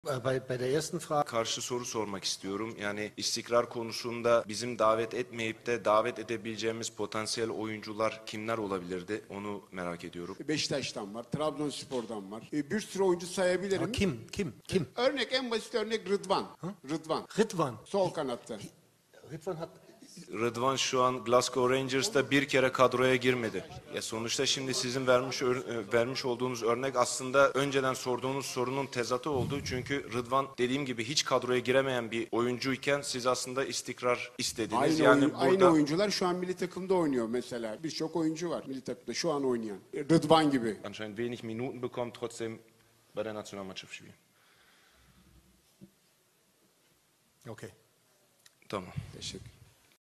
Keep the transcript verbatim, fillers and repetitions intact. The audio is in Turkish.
Bei, bei der ersten Frage Karşı soru sormak istiyorum. Yani istikrar konusunda bizim davet etmeyip de davet edebileceğimiz potansiyel oyuncular kimler olabilirdi? Onu merak ediyorum. Beşiktaş'tan var, Trabzonspor'dan var. E, bir sürü oyuncu sayabilirim. Ha, kim? Kim? Kim? Örnek, en basit örnek Rıdvan. Rıdvan. Rıdvan. Sol kanatta. Rıdvan hat Rıdvan şu an Glasgow Rangers'ta bir kere kadroya girmedi. Ya sonuçta şimdi sizin vermiş ör- vermiş olduğunuz örnek aslında önceden sorduğunuz sorunun tezatı oldu. Çünkü Rıdvan dediğim gibi hiç kadroya giremeyen bir oyuncuyken siz aslında istikrar istediniz. Aynı, yani oyun- burada aynı oyuncular şu an milli takımda oynuyor mesela. Birçok oyuncu var milli takımda şu an oynayan. E, Rıdvan gibi. anscheinend wenig Minuten bekommt, trotzdem bei der Nationalmannschaft spielen. Okay. Tamam. Teşekkür